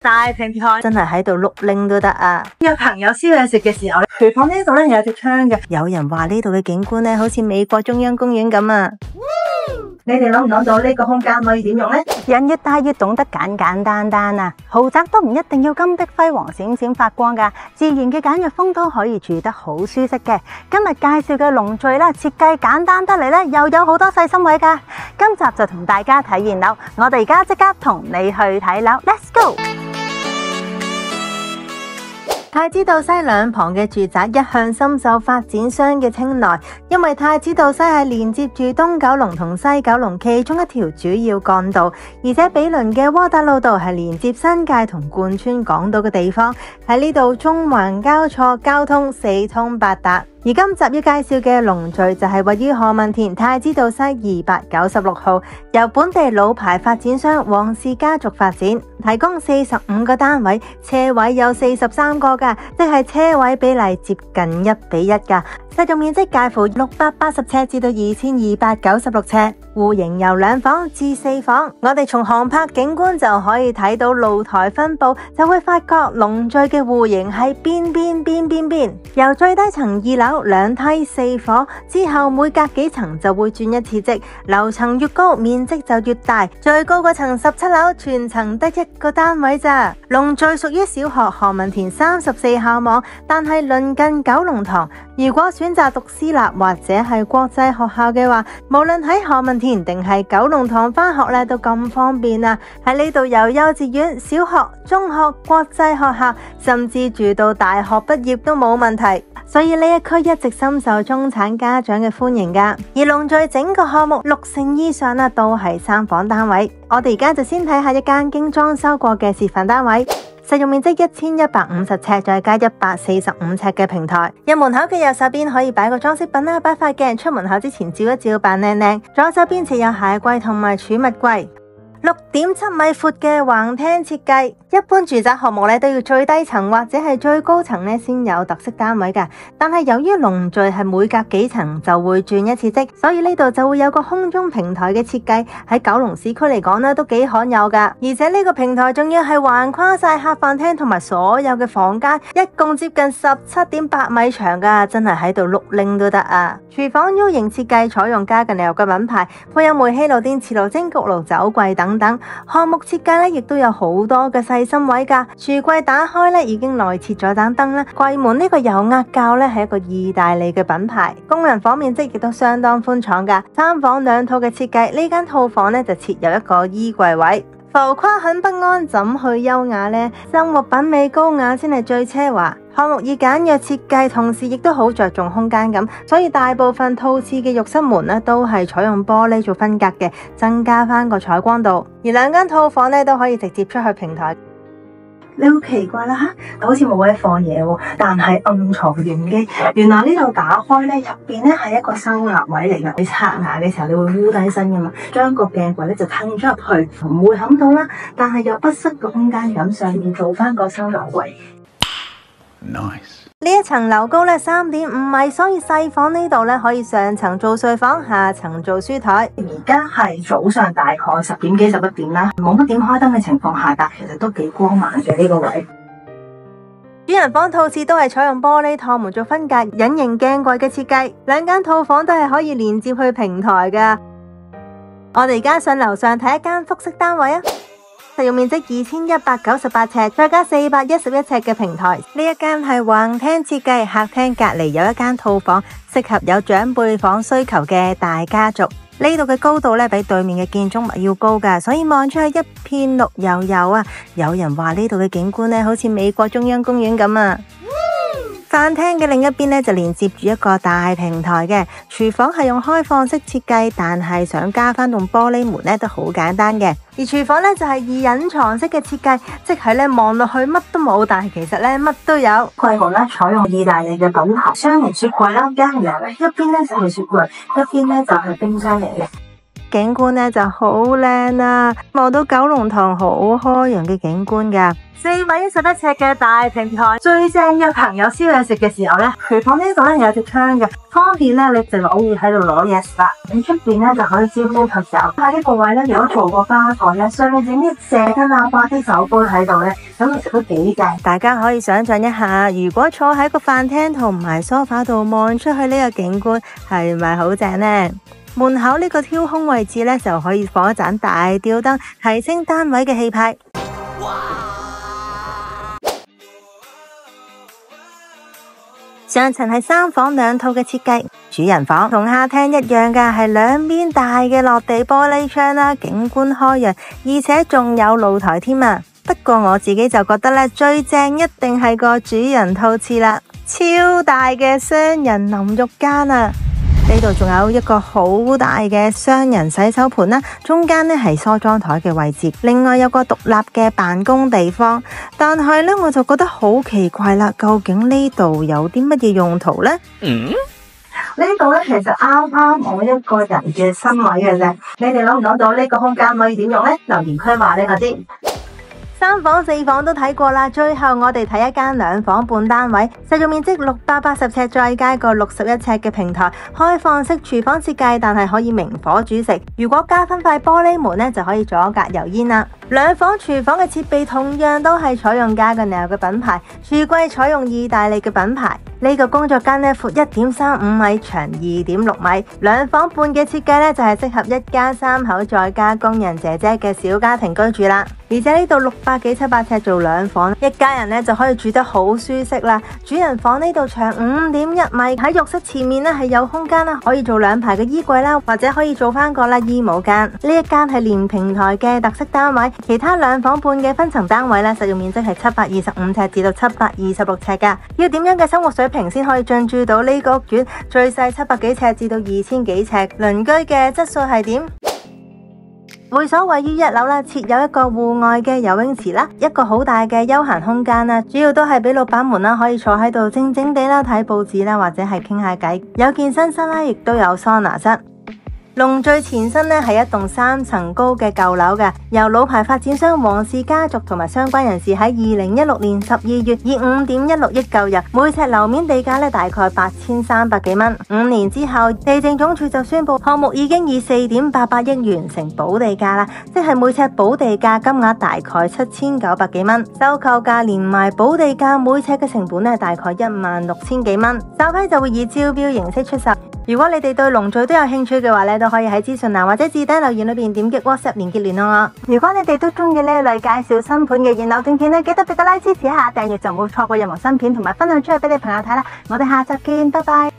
大平台， 真係喺度碌拎都得啊！ 約朋友燒嘢食嘅時候，廚房呢度咧有隻窗嘅。 有人話呢度嘅景觀咧，好似美國中央公園咁啊！ 你哋諗唔諗到呢個空間可以點用呢？ 人越大越懂得簡簡單單啊！豪宅都唔一定要金碧輝煌、閃閃發光噶，自然嘅簡約風都可以住得好舒適嘅。今日介紹嘅龍聚咧，設計簡單得嚟咧，又有好多細心位噶。今集就同大家睇現樓，我哋而家即刻同你去睇樓 ，Let's go！太子道西兩旁嘅住宅一向深受發展商嘅青睞，因為太子道西係連接住東九龍同西九龍其中一條主要幹道，而且毗鄰嘅窩打老道係連接新界同貫穿港島嘅地方，喺呢度中環交錯，交通四通八達。而今集要介紹嘅龍聚就係位於何文田太子道西296號，由本地老牌發展商黃氏家族發展，提供45個單位，車位有43個噶，即係車位比例接近1:1噶。實用面積介乎680尺至到2296尺，戶型由2房至4房。我哋從航拍景觀就可以睇到露台分佈，就會發覺龍聚嘅戶型係邊，由最低層2樓2梯4伙，之後每隔幾層就會轉一次職，樓層越高面積就越大，最高嗰層17樓全層得1個單位咋。龍聚屬於小學何文田34校網，但係鄰近九龍塘。如果選擇讀私立或者係國際學校嘅話，無論喺何文田定係九龍塘返學咧都咁方便啊！喺呢度有幼稚園、小學、中學、國際學校，甚至住到大學畢業都冇問題。所以呢一區一直深受中產家長嘅歡迎噶。而龍聚整個項目60%以上都係3房單位。我哋而家就先睇下一間經裝修過嘅示範單位。實用面積1150尺，再加145尺嘅平台。入門口嘅右手邊可以擺個裝飾品啦，擺塊鏡，出門口之前照一照扮靚靚。左手邊設有鞋櫃同埋儲物櫃。6.7米闊嘅橫廳設計，一般住宅項目都要最低層或者係最高層先有特色單位㗎。但係由於龍聚係每隔幾層就會轉一次職，所以呢度就會有個空中平台嘅設計。喺九龍市區嚟講都幾罕有㗎。而且呢個平台仲要係橫跨晒客飯廳同埋所有嘅房間，一共接近17.8米長㗎，真係喺度碌拎都得啊！廚房 U 型設計，採用家近嚟嘅品牌，配有煤氣爐、電磁爐、蒸焗爐、酒櫃等等。項目設計亦都有好多嘅細心位㗎。櫥櫃打開已經內設咗盞燈啦。櫃門呢個油壓鉸係一個意大利嘅品牌。工人房面積亦都相當寬敞㗎。3房2套嘅設計，呢間套房就設有一個衣櫃位。浮誇很不安，怎去優雅呢？生活品味高雅先係最奢華。項目以簡約設計，同時亦都好着重空間感，所以大部分套廁嘅浴室門都係採用玻璃做分隔嘅，增加翻個採光度。而2間套房都可以直接出去平台。 你好奇怪啦，好似冇位放嘢喎，但係暗藏玄機。原來呢度打開入邊係一個收納位嚟㗎。你刷牙嘅時候，你會烏低身㗎嘛，將個鏡櫃就褪咗入去，唔會冚到啦，但係又不失個空間感，上面做翻個收納櫃。 Nice。呢一層樓高3.5米，所以細房呢度可以上層做睡房，下層做書台。 而家係早上大概10點幾11點啦，冇乜點開燈嘅情況下，但其實都幾光猛嘅呢個位。 主人房套廁都係採用玻璃趟門做分隔，隱形鏡櫃嘅設計。2間套房都係可以連接去平台㗎。我哋而家上樓上睇一間複式單位啊！實用面積2198尺，再加411尺嘅平台。呢一間係橫廳設計，客廳隔籬有一間套房，適合有長輩房需求嘅大家族。呢度嘅高度比對面嘅建築物要高㗎，所以望出去一片綠油油啊！有人話呢度嘅景觀好似美國中央公園咁啊！飯廳嘅另一邊就連接住一個大平台嘅。廚房係用開放式設計，但係想加翻棟玻璃門都好簡單嘅。而廚房就係以隱藏式嘅設計，即係望落去乜都冇，但係其實乜都有。 櫃門採用意大利嘅品牌，雙型雪櫃啦，加入一邊就係雪櫃，一邊就係冰箱嚟嘅。 景觀咧就好靚啦，望到九龍塘好開揚嘅景觀噶。4.11尺嘅大平台，最正約朋友燒嘢食嘅時候咧，廚房呢度咧有隻窗嘅，方便咧你就可以喺度攞嘢食啦。喺出邊咧就可以招呼朋友。喺呢個位咧，如果做個花台咧，上面整啲射燈啊，掛啲手杯喺度咧，咁其實都幾正。大家可以想象一下，如果坐喺個飯廳同埋梳化度望出去呢個景觀，係咪好正呢？門口呢個挑空位置咧，就可以放一盞大吊燈，提升單位嘅氣派。上層係3房2套嘅設計，主人房同客廳一樣噶，係兩邊大嘅落地玻璃窗啦，景觀開揚，而且仲有露台添啊！不過我自己就覺得咧，最正一定係個主人套廁啦，超大嘅雙人淋浴間啊！呢度仲有一個好大嘅雙人洗手盆啦，中間呢係梳妝台嘅位置，另外有個獨立嘅辦公地方。但係呢，我就覺得好奇怪啦，究竟呢度有啲乜嘢用途呢？呢度呢，其實啱啱我一個人嘅身位嘅啫，你哋諗唔諗到呢個空間可以點用呢？留言區話你知。3房4房都睇過啦，最後我哋睇一間2房半單位，實用面積680尺，再加個61尺嘅平台，開放式廚房設計，但係可以明火煮食。如果加分塊玻璃門呢，就可以阻隔油煙啦。2房廚房嘅設備同樣都係採用Gaggenau嘅品牌，櫥櫃採用意大利嘅品牌。呢個工作間呢，闊1.35米，長2.6米。2房半嘅設計呢，就係適合1家3口再加工人姐姐嘅小家庭居住啦。而且呢度600幾700尺做2房，一家人呢就可以住得好舒適啦。主人房呢度長5.1米，喺浴室前面呢係有空間啦，可以做2排嘅衣櫃啦，或者可以做翻個衣帽間。呢一間係連平台嘅特色單位，其他2房半嘅分層單位呢，實用面積係725尺至到726尺噶。要點樣嘅生活水平先可以進駐到呢個屋苑？最細700幾尺至到2000幾尺，鄰居嘅質素係點？會所位於1樓啦，設有一個戶外嘅游泳池啦，一個好大嘅休閒空間啦，主要都係俾老闆們啦可以坐喺度靜靜地啦睇報紙啦，或者係傾下偈。有健身室啦，亦都有桑拿室。龍聚前身呢係一棟3層高嘅舊樓嘅，由老牌發展商黃氏家族同埋相關人士喺2016年12月以5.16億購入，每尺樓面地價呢大概8300幾蚊。5年之後，地政總署就宣布項目已經以4.88億完成補地價啦，即係每尺補地價金額大概7900幾蚊，收購價連埋補地價每尺嘅成本呢大概16000幾蚊，首批就會以招標形式出售。如果你哋對龍聚都有興趣嘅話咧，都可以喺資訊欄或者置頂留言裏邊點擊 WhatsApp 連結聯絡我。如果你哋都中意呢一類介紹新盤嘅現樓短片咧，記得俾個 like 支持一下，訂閱就唔會錯過任何新片，同埋分享出去俾你朋友睇啦。我哋下集見，拜拜。